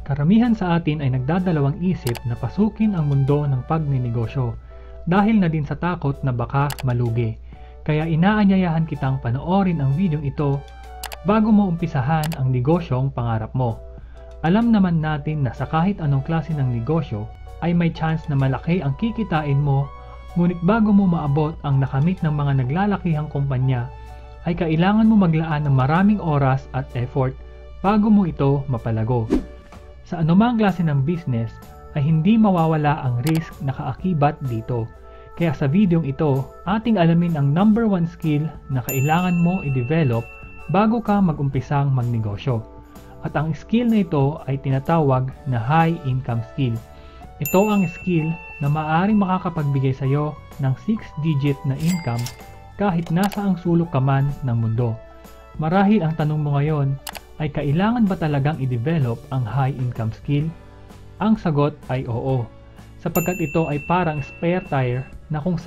Karamihan sa atin ay nagdadalawang isip na pasukin ang mundo ng pagninegosyo dahil na din sa takot na baka malugi. Kaya inaanyayahan kitang panoorin ang videong ito bago mo umpisahan ang negosyong pangarap mo. Alam naman natin na sa kahit anong klase ng negosyo ay may chance na malaki ang kikitain mo, ngunit bago mo maabot ang nakamit ng mga naglalakihang kumpanya ay kailangan mo maglaan ng maraming oras at effort bago mo ito mapalago. Sa anumang klase ng business ay hindi mawawala ang risk na kaakibat dito. Kaya sa videong ito, ating alamin ang number 1 skill na kailangan mo i-develop bago ka mag-umpisang magnegosyo. At ang skill na ito ay tinatawag na high income skill. Ito ang skill na maaaring makakapagbigay sa iyo ng 6-digit na income kahit nasa ang sulok ka man ng mundo. Marahil ang tanong mo ngayon ay kailangan ba talagang i-develop ang high income skill? Ang sagot ay oo, sapagkat ito ay parang spare tire na kung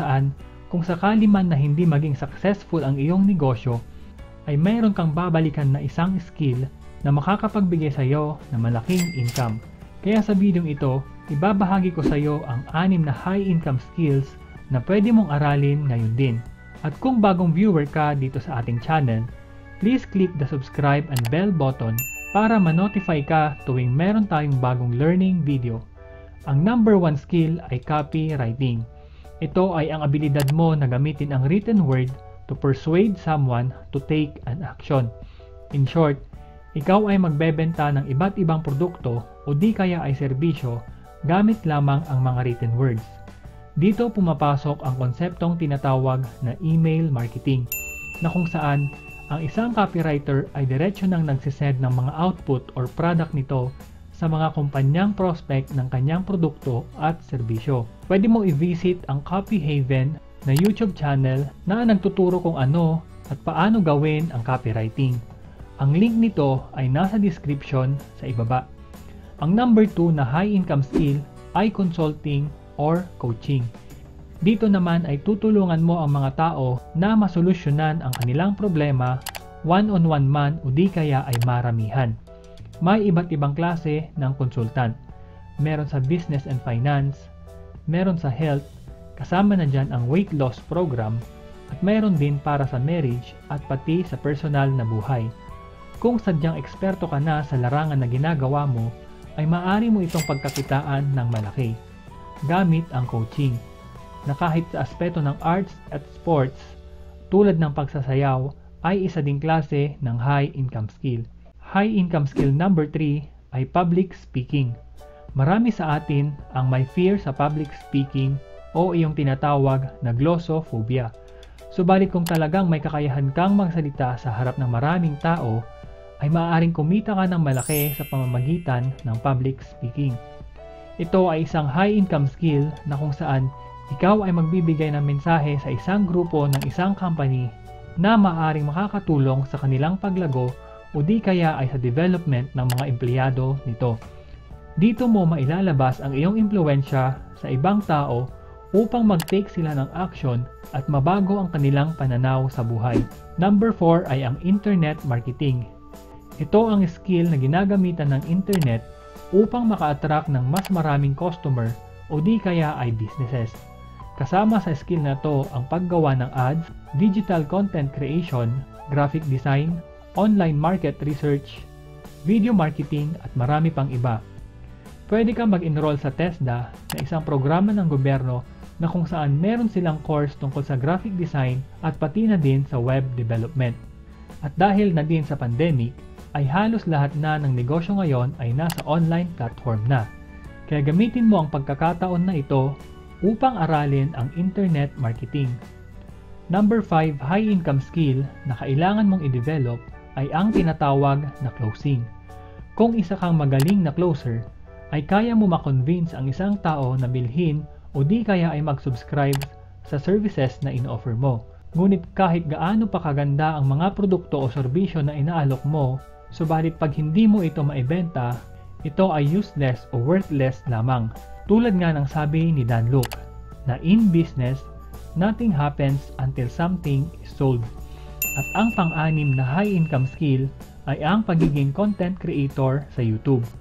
sakali man na hindi maging successful ang iyong negosyo, ay mayroon kang babalikan na isang skill na makakapagbigay sa iyo ng malaking income. Kaya sa videong ito, ibabahagi ko sa iyo ang 6 na high income skills na pwede mong aralin ngayon din. At kung bagong viewer ka dito sa ating channel, please click the subscribe and bell button para ma-notify ka tuwing meron tayong bagong learning video. Ang number 1 skill ay copywriting. Ito ay ang abilidad mo na gamitin ang written word to persuade someone to take an action. In short, ikaw ay magbebenta ng iba't ibang produkto o di kaya ay serbisyo gamit lamang ang mga written words. Dito pumapasok ang konseptong tinatawag na email marketing, na kung saan ang isang copywriter ay diretsyo nang nagsisend ng mga output or product nito sa mga kumpanyang prospect ng kanyang produkto at serbisyo. Pwede mo i-visit ang Copy Haven na YouTube channel na nagtuturo kung ano at paano gawin ang copywriting. Ang link nito ay nasa description sa ibaba. Ang number 2 na high income skill ay consulting or coaching. Dito naman ay tutulungan mo ang mga tao na masolusyonan ang kanilang problema one-on-one man o di kaya ay maramihan. May iba't ibang klase ng konsultant. Meron sa business and finance, meron sa health, kasama na dyan ang weight loss program, at meron din para sa marriage at pati sa personal na buhay. Kung sadyang eksperto ka na sa larangan na ginagawa mo, ay maaari mo itong pagkakitaan ng malaki gamit ang coaching, na kahit sa aspeto ng arts at sports, tulad ng pagsasayaw, ay isa ding klase ng high income skill. High income skill number 3 ay public speaking. Marami sa atin ang may fear sa public speaking o iyong tinatawag na glossophobia. Subalit kung talagang may kakayahan kang magsalita sa harap ng maraming tao, ay maaaring kumita ka ng malaki sa pamamagitan ng public speaking. Ito ay isang high income skill na kung saan ikaw ay magbibigay ng mensahe sa isang grupo ng isang company na maaaring makakatulong sa kanilang paglago o di kaya ay sa development ng mga empleyado nito. Dito mo mailalabas ang iyong impluwensya sa ibang tao upang mag-take sila ng action at mabago ang kanilang pananaw sa buhay. Number 4 ay ang internet marketing. Ito ang skill na ginagamitan ng internet upang maka-attract ng mas maraming customer o di kaya ay businesses. Kasama sa skill na to ang paggawa ng ads, digital content creation, graphic design, online market research, video marketing at marami pang iba. Pwede kang mag-enroll sa TESDA na isang programa ng gobyerno na kung saan meron silang course tungkol sa graphic design at pati na din sa web development. At dahil na din sa pandemic, ay halos lahat na ng negosyo ngayon ay nasa online platform na. Kaya gamitin mo ang pagkakataon na ito upang aralin ang internet marketing. Number 5 high income skill na kailangan mong i-develop ay ang tinatawag na closing. Kung isa kang magaling na closer, ay kaya mo ma-convince ang isang tao na bilhin o di kaya ay mag-subscribe sa services na in-offer mo. Ngunit kahit gaano pa kaganda ang mga produkto o serbisyo na inaalok mo, subalit pag hindi mo ito maibenta, ito ay useless o worthless lamang. Tulad nga ng sabi ni Dan Luke, na in business, nothing happens until something is sold. At ang pang-anim na high income skill ay ang pagiging content creator sa YouTube.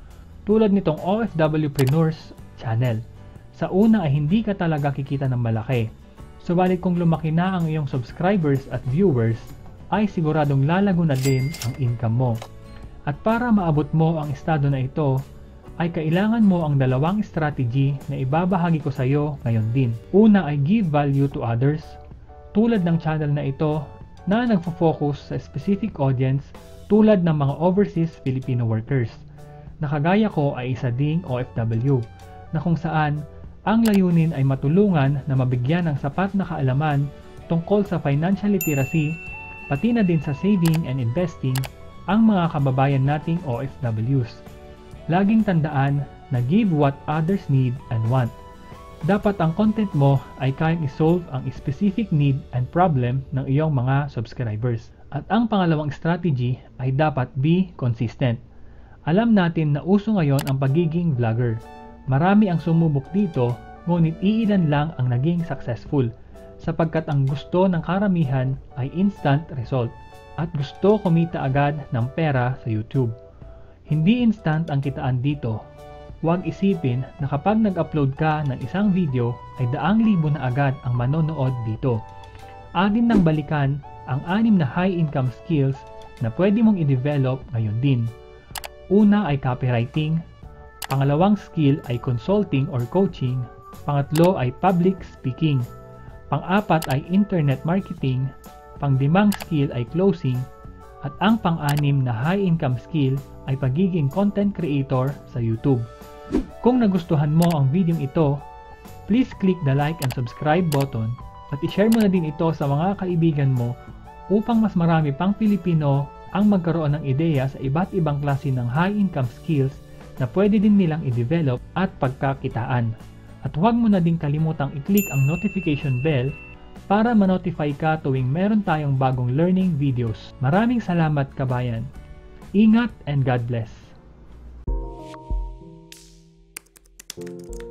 tulad nitong OFWpreneurs channel. Sa una ay hindi ka talaga kikita ng malaki. Subalit kung lumaki na ang iyong subscribers at viewers, ay siguradong lalago na din ang income mo. At para maabot mo ang estado na ito, ay kailangan mo ang dalawang strategy na ibabahagi ko sa iyo ngayon din. Una ay give value to others, tulad ng channel na ito na nagfo-focus sa specific audience tulad ng mga overseas Filipino workers. Nakagaya ko ay isa ding OFW, na kung saan ang layunin ay matulungan na mabigyan ng sapat na kaalaman tungkol sa financial literacy, pati na din sa saving and investing ang mga kababayan nating OFWs. Laging tandaan na give what others need and want. Dapat ang content mo ay kayang isolve ang specific need and problem ng iyong mga subscribers. At ang pangalawang strategy ay dapat be consistent. Alam natin na uso ngayon ang pagiging vlogger. Marami ang sumubok dito, ngunit iilan lang ang naging successful, sapagkat ang gusto ng karamihan ay instant result at gusto kumita agad ng pera sa YouTube. Hindi instant ang kitaan dito. Huwag isipin na kapag nag-upload ka ng isang video ay daang libo na agad ang manonood dito. Atin nang balikan ang 6 na high income skills na pwede mong i-develop ngayon din. Una ay copywriting, pangalawang skill ay consulting or coaching, pangatlo ay public speaking, pang-apat ay internet marketing, pang-limang skill ay closing, at ang pang-anim na high income skill ay pagiging content creator sa YouTube. Kung nagustuhan mo ang video ito, please click the like and subscribe button at i-share mo na din ito sa mga kaibigan mo upang mas marami pang Pilipino ang magkaroon ng ideya sa iba't ibang klase ng high income skills na pwede din nilang i-develop at pagkakitaan. At huwag mo na din kalimutang i-click ang notification bell para ma-notify ka tuwing meron tayong bagong learning videos. Maraming salamat kabayan. Ingat and God bless.